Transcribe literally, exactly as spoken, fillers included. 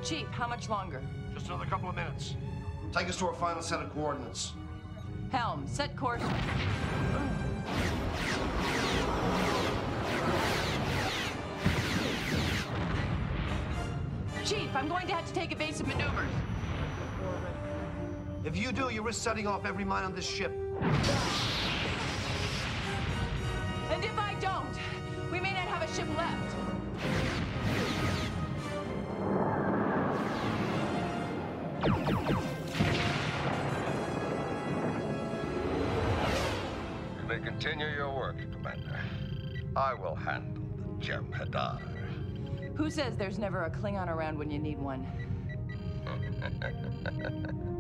Chief, how much longer? Just another couple of minutes. Take us to our final set of coordinates. Helm, set course. Chief, I'm going to have to take evasive maneuvers. If you do, you risk setting off every mine on this ship. And if I don't, we may not have a ship left. You may continue your work, Commander. I will handle the Jem'Hadar. Who says there's never a Klingon around when you need one?